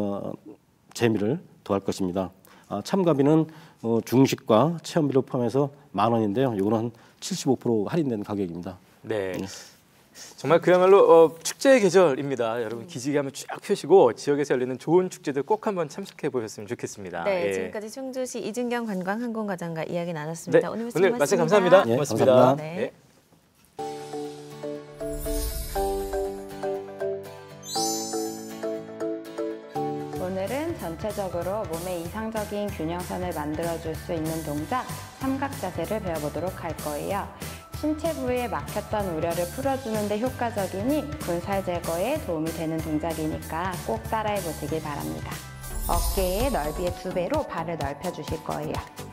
재미를 더할 것입니다. 참가비는 중식과 체험비를 포함해서 10,000원인데요. 이거는 한 75% 할인된 가격입니다. 네. 정말 그야말로 축제의 계절입니다. 여러분 기지개 한번 쫙 펴시고 지역에서 열리는 좋은 축제들 꼭 한번 참석해 보셨으면 좋겠습니다. 네, 예. 지금까지 충주시 이준경 관광항공과장과 이야기 나눴습니다. 네, 오늘 말씀 감사합니다. 예, 고맙습니다. 감사합니다. 네. 네. 오늘은 전체적으로 몸의 이상적인 균형선을 만들어줄 수 있는 동작, 삼각 자세를 배워보도록 할 거예요. 신체 부위에 막혔던 우려를 풀어주는 데 효과적이니 군살 제거에 도움이 되는 동작이니까 꼭 따라해 보시길 바랍니다. 어깨의 넓이의 2배로 발을 넓혀주실 거예요.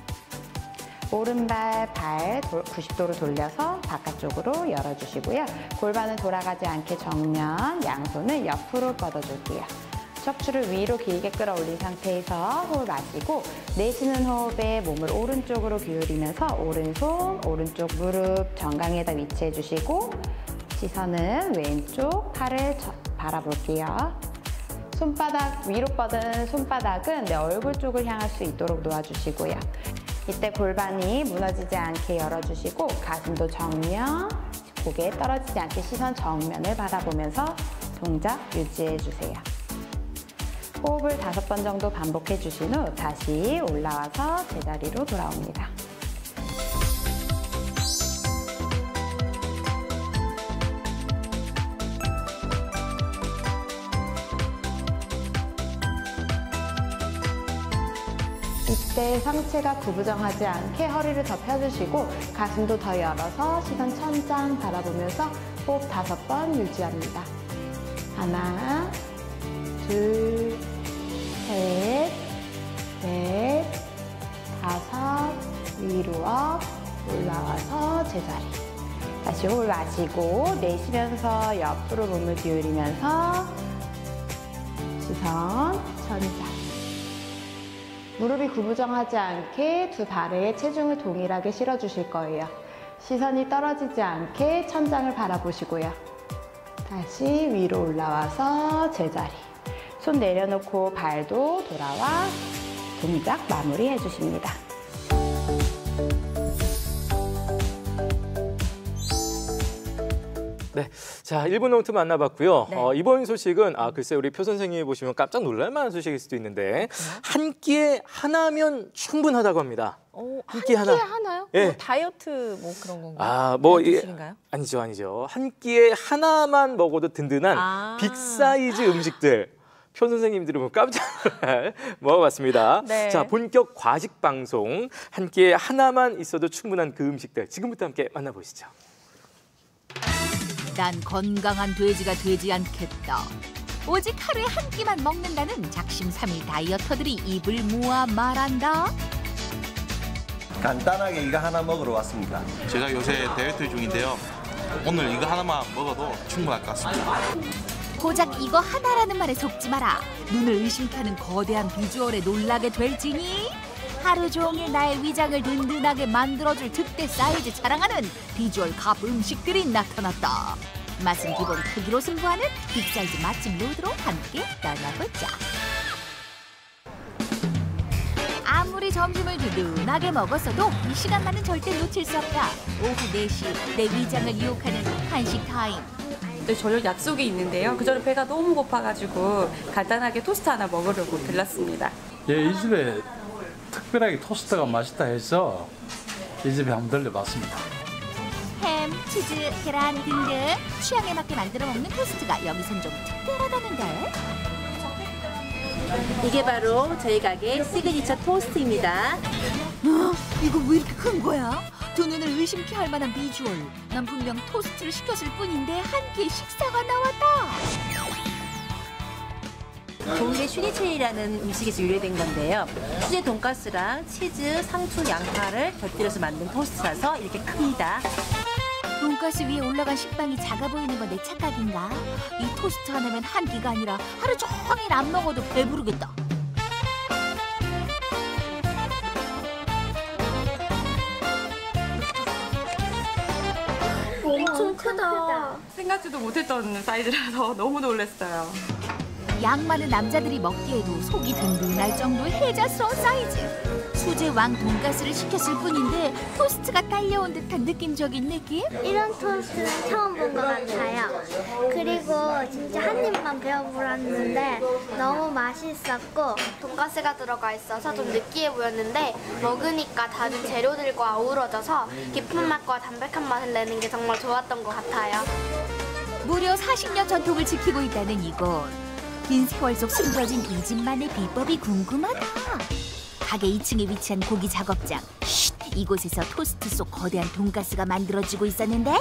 오른발 발 90도로 돌려서 바깥쪽으로 열어주시고요. 골반은 돌아가지 않게 정면, 양손을 옆으로 뻗어줄게요. 척추를 위로 길게 끌어올린 상태에서 호흡 마시고 내쉬는 호흡에 몸을 오른쪽으로 기울이면서 오른손, 오른쪽 무릎 정강에다 위치해 주시고 시선은 왼쪽 팔을 바라볼게요. 손바닥 위로 뻗은 손바닥은 내 얼굴 쪽을 향할 수 있도록 놓아주시고요. 이때 골반이 무너지지 않게 열어주시고 가슴도 정면, 고개 떨어지지 않게 시선 정면을 바라보면서 동작 유지해주세요. 호흡을 5번 정도 반복해주신 후 다시 올라와서 제자리로 돌아옵니다. 이때 상체가 구부정하지 않게 허리를 더 펴주시고 가슴도 더 열어서 시선 천장 바라보면서 호흡 5번 유지합니다. 하나, 둘, 셋, 넷, 5, 위로 업, 올라와서 제자리. 다시 호흡 마시고 내쉬면서 옆으로 몸을 기울이면서 시선 천장. 무릎이 구부정하지 않게 두 발에 체중을 동일하게 실어주실 거예요. 시선이 떨어지지 않게 천장을 바라보시고요. 다시 위로 올라와서 제자리. 손 내려놓고 발도 돌아와 동작 마무리해 주십니다. 네, 자 1분 노트 만나봤고요. 네. 이번 소식은 글쎄 우리 표 선생님이 보시면 깜짝 놀랄 만한 소식일 수도 있는데 한 끼에 하나면 충분하다고 합니다. 한 끼에 하나요? 예. 뭐 다이어트 뭐 그런 건가요? 다이어트식인가요? 아니죠. 한 끼에 하나만 먹어도 든든한 빅사이즈 음식들. 표 선생님들이 보면 깜짝 놀랄 먹어봤습니다. 네. 자, 본격 과식 방송. 한 끼에 하나만 있어도 충분한 그 음식들. 지금부터 함께 만나보시죠. 난 건강한 돼지가 되지 않겠다. 오직 하루에 한 끼만 먹는다는 작심삼일 다이어터들이 입을 모아 말한다. 간단하게 이거 하나 먹으러 왔습니다. 제가 요새 다이어트 중인데요. 오늘 이거 하나만 먹어도 충분할 것 같습니다. 고작 이거 하나라는 말에 속지 마라. 눈을 의심케 하는 거대한 비주얼에 놀라게 될지니 하루 종일 나의 위장을 든든하게 만들어줄 득대 사이즈 자랑하는 비주얼 갑 음식들이 나타났다. 맛은 기본 크기로 승부하는 빅사이즈 맛집 로드로 함께 떠나보자. 아무리 점심을 든든하게 먹었어도 이 시간만은 절대 놓칠 수 없다. 오후 4시 내 위장을 유혹하는 한식 타임. 저녁 약속이 있는데요. 그 전에 배가 너무 고파가지고 간단하게 토스트 하나 먹으려고 들렀습니다. 예, 이 집에 특별하게 토스트가 맛있다 해서 이 집에 한번 들려봤습니다. 햄, 치즈, 계란 등등 취향에 맞게 만들어 먹는 토스트가 여기선 좀 특별하다는데. 이게 바로 저희 가게 시그니처 토스트입니다. 이거 왜 이렇게 큰 거야? 두 눈을 의심케 할 만한 비주얼. 난 분명 토스트를 시켰을 뿐인데 한 끼 식사가 나왔다. 동네 슈니첼이라는 음식에서 유래된 건데요. 수제 돈가스랑 치즈, 상추, 양파를 곁들여서 만든 토스트라서 이렇게 큽니다. 돈가스 위에 올라간 식빵이 작아 보이는 건 내 착각인가? 이 토스트 하나면 한 끼가 아니라 하루 종일 안 먹어도 배부르겠다. 엄청 크다. 생각지도 못했던 사이즈라서 너무 놀랐어요. 양 많은 남자들이 먹기에도 속이 든든할 정도의 혜자스러운 사이즈. 수제 왕 돈가스를 시켰을 뿐인데 토스트가 딸려온 듯한 느낌적인 느낌? 이런 토스트는 처음 본 것 같아요. 그리고 진짜 한 입만 배워보았는데 너무 맛있었고 돈가스가 들어가 있어서 좀 느끼해 보였는데 먹으니까 다른 재료들과 어우러져서 깊은 맛과 담백한 맛을 내는 게 정말 좋았던 것 같아요. 무려 40년 전통을 지키고 있다는 이곳. 긴 세월 속 숨겨진 이 집만의 비법이 궁금하다. 가게 2층에 위치한 고기 작업장. 쉿! 이곳에서 토스트 속 거대한 돈가스가 만들어지고 있었는데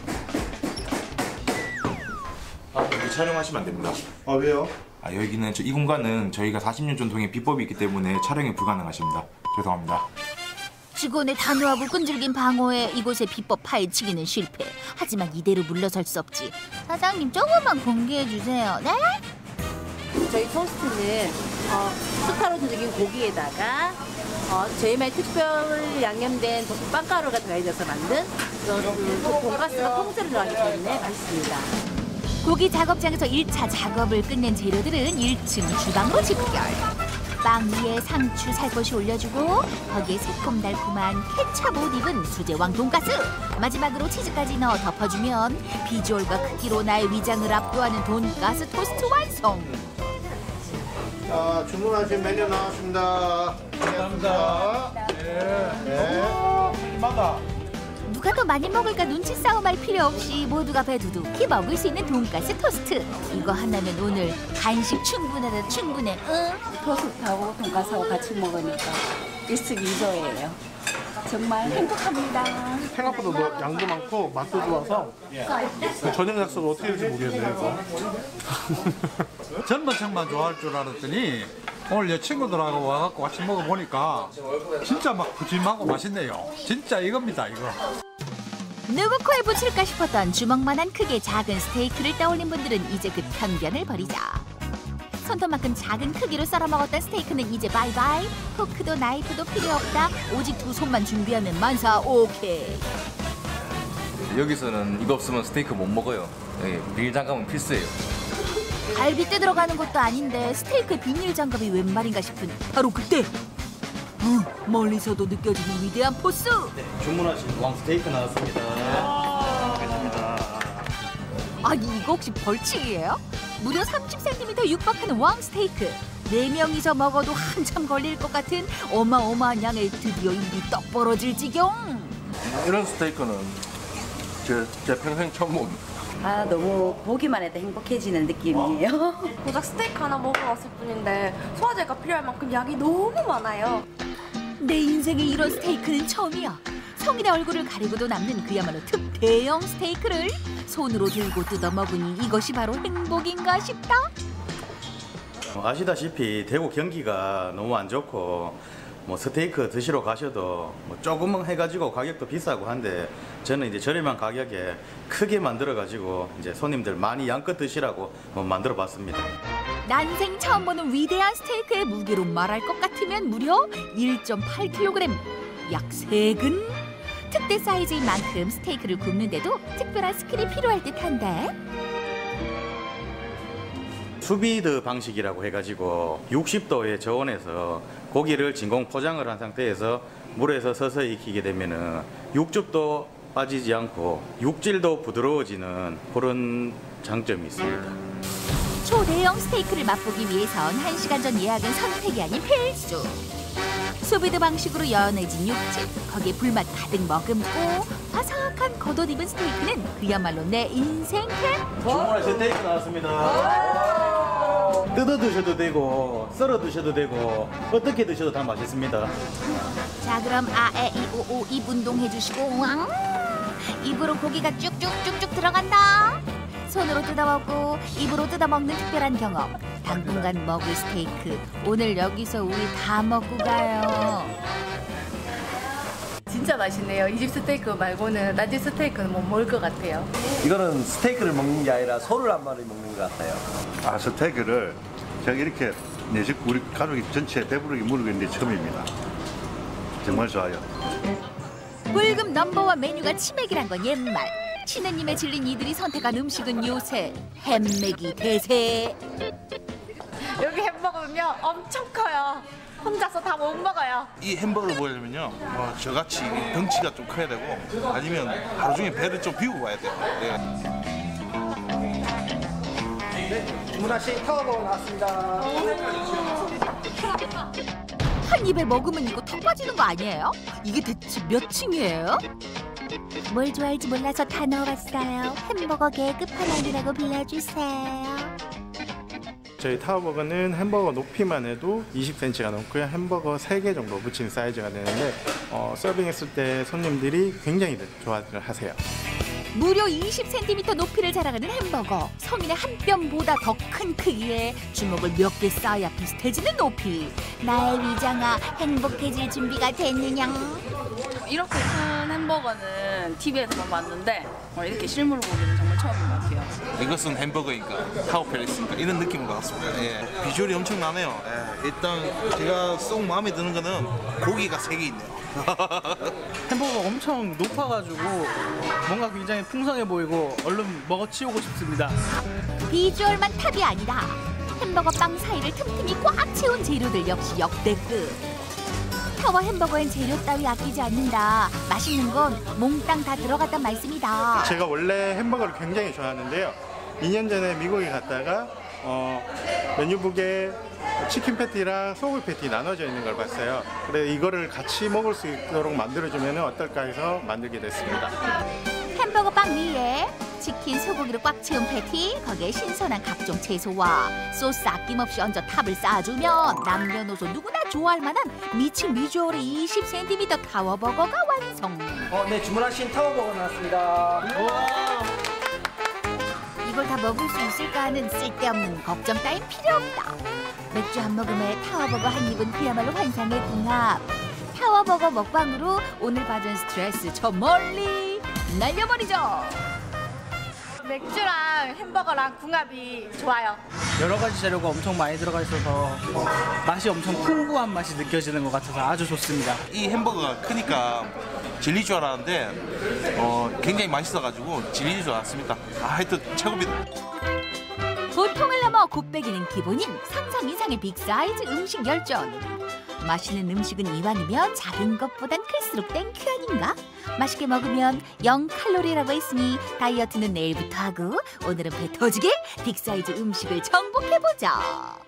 여기 촬영하시면 안 됩니다. 왜요? 여기는 이 공간은 저희가 40년 전통의 비법이 있기 때문에 촬영이 불가능하십니다. 죄송합니다. 직원의 단호하고 끈질긴 방어에 이곳의 비법 파헤치기는 실패. 하지만 이대로 물러설 수 없지. 사장님 조금만 공개해 주세요. 네? 저희 토스트는 스타로 튀긴 고기에다가 저희만의 특별 양념된 빵가루가 들어가서 만든 돈가스가 통째로 들어가기 때문에 맛있습니다. 고기 작업장에서 1차 작업을 끝낸 재료들은 1층 주방으로 집결. 빵 위에 상추 살포시 올려주고 거기에 새콤달콤한 케찹 옷 입은 수제왕 돈가스, 마지막으로 치즈까지 넣어 덮어주면 비주얼과 크기로 나의 위장을 압도하는 돈가스 토스트 완성. 자, 주문하신 메뉴 나왔습니다. 감사합니다. 네. 맞다. 누가 더 많이 먹을까 눈치 싸움할 필요 없이 모두가 배두둑히 먹을 수 있는 돈가스 토스트. 이거 하나면 오늘 간식 충분하다 충분해. 응? 토스트하고 돈가스하고 같이 먹으니까 일석이조예요. 정말 행복합니다. 생각보다 양도 많고 맛도 좋아서 저녁 약속 어떻게 될지 모르겠네요. 이거. 젊은 층만 좋아할 줄 알았더니 오늘 여 친구들하고 와갖고 같이 먹어보니까 진짜 막 푸짐하고 맛있네요. 진짜 이겁니다, 이거. 누구 코에 붙일까 싶었던 주먹만한 크기의 작은 스테이크를 떠올린 분들은 이제 그 편견을 버리자. 손톱만큼 작은 크기로 썰어 먹었던 스테이크는 이제 바이바이. 포크도 나이프도 필요 없다. 오직 두 손만 준비하면 만사 오케이. 여기서는 이거 없으면 스테이크 못 먹어요. 예, 비닐 장갑은 필수예요. 갈비뼈 들어가는 것도 아닌데 스테이크에 비닐 장갑이 웬 말인가 싶은 바로 그때. 멀리서도 느껴지는 위대한 포스. 주문하신 왕 스테이크 나왔습니다. 감사합니다. 아니 이거 혹시 벌칙이에요? 무려 30cm 육박하는 왕 스테이크. 4명이서 먹어도 한참 걸릴 것 같은 어마어마한 양에 드디어 입이 떡 벌어질 지경. 이런 스테이크는 제 평생 처음 먹습니다. 아, 너무 보기만 해도 행복해지는 느낌이에요. 고작 스테이크 하나 먹으러 왔을 뿐인데 소화제가 필요할 만큼 양이 너무 많아요. 내 인생에 이런 스테이크는 처음이야. 성인의 얼굴을 가리고도 남는 그야말로 특대형 스테이크를 손으로 들고 뜯어 먹으니 이것이 바로 행복인가 싶다. 아시다시피 대구 경기가 너무 안 좋고 뭐 스테이크 드시러 가셔도 뭐 조금 해가지고 가격도 비싸고 한데 저는 이제 저렴한 가격에 크게 만들어가지고 이제 손님들 많이 양껏 드시라고 만들어 봤습니다. 난생 처음 보는 위대한 스테이크의 무게로 말할 것 같으면 무려 1.8kg, 약 3근. 특대 사이즈인 만큼 스테이크를 굽는데도 특별한 스킬이 필요할 듯한데. 수비드 방식이라고 해가지고 60도의 저온에서 고기를 진공 포장을 한 상태에서 물에서 서서히 익히게 되면은 육즙도 빠지지 않고 육질도 부드러워지는 그런 장점이 있습니다. 초대형 스테이크를 맛보기 위해선 1시간 전 예약은 선택이 아닌 필수. 수비드 방식으로 연해진 육즙, 거기에 불맛 가득 머금고 바삭한 겉옷 입은 스테이크는 그야말로 내 인생 캠. 주문하신 스테이크 나왔습니다. 뜯어 드셔도 되고 썰어 드셔도 되고 어떻게 드셔도 다 맛있습니다. 자 그럼 아에이오오 입 운동 해주시고 왕. 입으로 고기가 쭉쭉쭉쭉 들어간다. 손으로 뜯어먹고 입으로 뜯어먹는 특별한 경험. 당분간 먹을 스테이크. 오늘 여기서 우리 다 먹고 가요. 진짜 맛있네요. 이 집 스테이크 말고는 나 집 스테이크는 못 먹을 것 같아요. 이거는 스테이크를 먹는 게 아니라 소를 한 마리 먹는 것 같아요. 아, 스테이크를 제가 이렇게 내 식구 우리 가족이 전체 배부르게 먹는 게 처음입니다. 정말 좋아요. 불금 넘버원 메뉴가 치맥이란 건 옛말. 치느님에 질린 이들이 선택한 음식은 요새 햄맥이 대세. 여기 햄버거는요 엄청 커요. 혼자서 다 못 먹어요. 이 햄버거를 먹으려면요 저같이 덩치가 좀 커야 되고 아니면 하루 종일 배를 좀 비우고 와야 돼요. 네, 주문하신 타워버거 나왔습니다. 한 입에 먹으면 이거 턱 빠지는 거 아니에요? 이게 대체 몇 층이에요? 뭘 좋아할지 몰라서 다 넣어봤어요. 햄버거계 끝판왕이라고 불러주세요. 저희 타워버거는 햄버거 높이만 해도 20cm가 넘고요. 햄버거 3개 정도 붙이는 사이즈가 되는데 서빙했을 때 손님들이 굉장히 좋아들 하세요. 무려 20cm 높이를 자랑하는 햄버거. 성인의 한 뼘보다 더 큰 크기에 주먹을 몇 개 쌓아야 비슷해지는 높이. 나의 위장아 행복해질 준비가 됐느냐? 이렇게 큰 햄버거는 TV에서만 봤는데 이렇게 실물로 보기는 정말 처음인 것 같아요. 이것은 햄버거니까 타워팰리스니까 이런 느낌인 것 같습니다. 예. 비주얼이 엄청나네요. 예. 일단 제가 쏙 마음에 드는 거는 고기가 3개 있네요. 햄버거가 엄청 높아가지고 뭔가 굉장히 풍성해 보이고 얼른 먹어치우고 싶습니다. 비주얼만 탑이 아니라 햄버거 빵 사이를 틈틈이 꽉 채운 재료들 역시 역대급. 타워 햄버거엔 재료 따위 아끼지 않는다. 맛있는 건 몽땅 다 들어갔단 말씀이다. 제가 원래 햄버거를 굉장히 좋아하는데요. 2년 전에 미국에 갔다가 메뉴북에 치킨 패티랑 소고기 패티 나눠져 있는 걸 봤어요. 그래서 이거를 같이 먹을 수 있도록 만들어주면 어떨까 해서 만들게 됐습니다. 햄버거 빵 위에 치킨, 소고기로 꽉 채운 패티, 거기에 신선한 각종 채소와 소스 아낌없이 얹어 탑을 쌓아주면 남녀노소 누구나 좋아할 만한 미친 비주얼의 20cm 타워버거가 완성. 네, 주문하신 타워버거 나왔습니다. 이걸 다 먹을 수 있을까 하는 쓸데없는 걱정 따윈 필요 없다. 맥주 한 모금에 타워버거 한 입은 그야말로 환상의 궁합. 타워버거 먹방으로 오늘 받은 스트레스 저 멀리 날려버리죠. 맥주랑 햄버거랑 궁합이 좋아요. 여러 가지 재료가 엄청 많이 들어가 있어서 맛이 엄청 풍부한 맛이 느껴지는 것 같아서 아주 좋습니다. 이 햄버거가 크니까 질릴 줄 알았는데 굉장히 맛있어가지고 질리지 줄 알았습니다. 하여튼 최고입니다. 보통을 넘어 곱빼기는 기본인 상상 이상의 빅사이즈 음식 열전. 맛있는 음식은 이왕이면 작은 것보단 클수록 땡큐 아닌가? 맛있게 먹으면 0칼로리라고 했으니 다이어트는 내일부터 하고 오늘은 배 터지게 빅사이즈 음식을 정복해보자.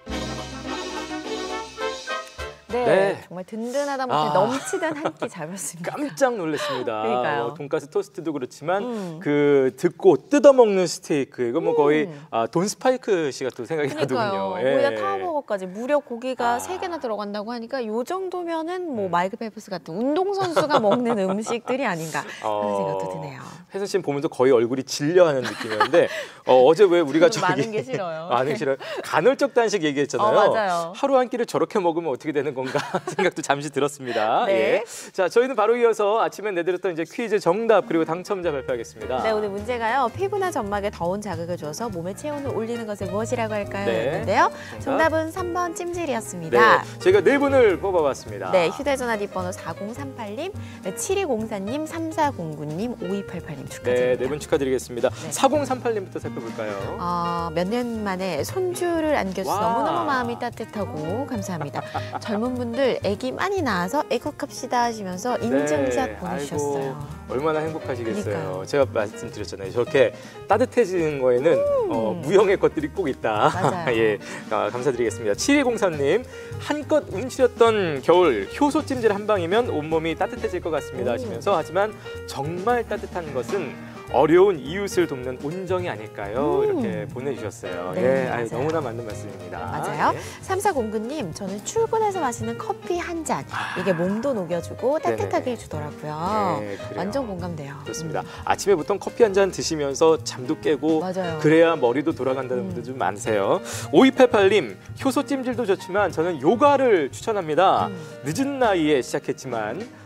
네, 정말 든든하다 못해 넘치던 한 끼 잡았습니다. 깜짝 놀랐습니다. 그러니까요. 돈가스 토스트도 그렇지만 그 듣고 뜯어먹는 스테이크 이거 뭐 거의 돈 스파이크 씨가 또 생각이 나더군요. 거기다 타워버거까지 무려 고기가 3개나 들어간다고 하니까 이 정도면은 뭐 마이클 펠프스 같은 운동선수가 먹는 음식들이 아닌가 하는 생각도 드네요. 혜선 씨는 보면서 거의 얼굴이 질려하는 느낌이었는데 어제 왜 우리가 저기 많은 게 싫어요. 많은 게 싫어요. 간헐적 단식 얘기했잖아요. 맞아요. 하루 한 끼를 저렇게 먹으면 어떻게 되는 건가 생각도 잠시 들었습니다. 네. 예. 자, 저희는 바로 이어서 아침에 내드렸던 이제 퀴즈 정답 그리고 당첨자 발표하겠습니다. 네, 오늘 문제가요. 피부나 점막에 더운 자극을 줘서 몸의 체온을 올리는 것을 무엇이라고 할까요? 네. 였는데요. 정답은 3번 찜질이었습니다. 네, 저희가 4분을 뽑아봤습니다. 네, 휴대전화 뒷번호 4038님, 7204님, 3409님, 5288님 축하드립니다. 네, 4분 축하드리겠습니다. 네. 4038님부터 살펴볼까요? 몇 년 만에 손주를 안겨주셔서 너무너무 마음이 따뜻하고 감사합니다. 젊은 분들 아기 많이 낳아서 애국합시다 하시면서 인증샷 보내주셨어요. 아이고, 얼마나 행복하시겠어요. 그러니까요. 제가 말씀드렸잖아요. 저렇게 따뜻해지는 거에는 무형의 것들이 꼭 있다. 맞아요. 예, 감사드리겠습니다. 7203님, 한껏 움츠렸던 겨울 효소 찜질 한 방이면 온몸이 따뜻해질 것 같습니다 하시면서 하지만 정말 따뜻한 것은 어려운 이웃을 돕는 온정이 아닐까요? 이렇게 보내주셨어요. 네, 예, 맞아요. 너무나 맞는 말씀입니다. 맞아요. 예. 3409님, 저는 출근해서 마시는 커피 한 잔. 이게 몸도 녹여주고 따뜻하게 해주더라고요. 네, 그래요. 완전 공감돼요. 좋습니다. 아침에 보통 커피 한 잔 드시면서 잠도 깨고 맞아요. 그래야 머리도 돌아간다는 분들 좀 많으세요. 5288님, 효소 찜질도 좋지만 저는 요가를 추천합니다. 늦은 나이에 시작했지만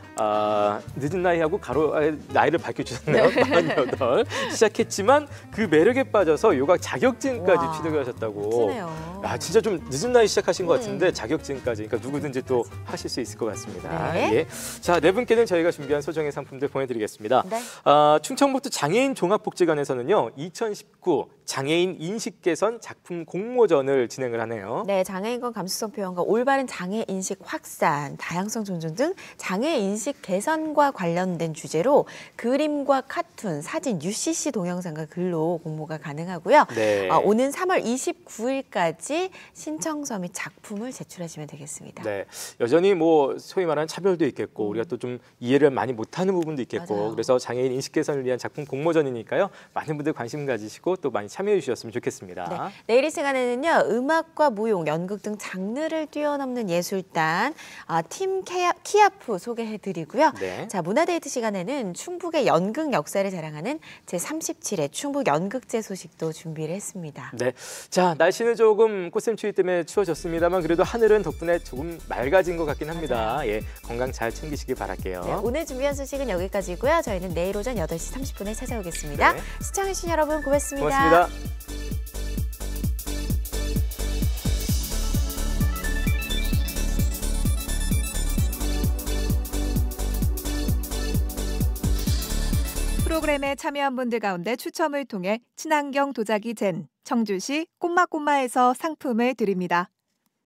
늦은 나이하고 나이를 밝혀주셨네요. 48 시작했지만 그 매력에 빠져서 요가 자격증까지 취득을 하셨다고. 멋지네요. 진짜 좀 늦은 나이 시작하신 것 같은데 자격증까지. 그러니까 누구든지 또 하실 수 있을 것 같습니다. 네. 예. 자, 4분께는 저희가 준비한 소정의 상품들 보내드리겠습니다. 네. 충청북도 장애인 종합복지관에서는요 2019 장애인 인식 개선 작품 공모전을 진행을 하네요. 네, 장애인권 감수성 표현과 올바른 장애 인식 확산, 다양성 존중 등 장애 인식 개선과 관련된 주제로 그림과 카툰, 사진, UCC 동영상과 글로 공모가 가능하고요. 네. 오는 3월 29일까지 신청서 및 작품을 제출하시면 되겠습니다. 네, 여전히 뭐 소위 말하는 차별도 있겠고 우리가 또 좀 이해를 많이 못하는 부분도 있겠고 맞아요. 그래서 장애인 인식 개선을 위한 작품 공모전이니까요. 많은 분들 관심 가지시고 또 많이 참여해 주셨으면 좋겠습니다. 네, 내일 이 시간에는요 음악과 무용, 연극 등 장르를 뛰어넘는 예술단 팀 키아프 소개해드리고요. 네. 자, 문화데이트 시간에는 충북의 연극 역사를 자랑하는 제37회 충북 연극제 소식도 준비를 했습니다. 네, 자 날씨는 조금 꽃샘추위 때문에 추워졌습니다만 그래도 하늘은 덕분에 조금 맑아진 것 같긴 합니다. 예, 건강 잘 챙기시길 바랄게요. 네, 오늘 준비한 소식은 여기까지고요. 저희는 내일 오전 8시 30분에 찾아오겠습니다. 네. 시청해주신 여러분 고맙습니다. 고맙습니다. 프로그램에 참여한 분들 가운데 추첨을 통해 친환경 도자기 젠 청주시 꼬마꼬마에서 상품을 드립니다.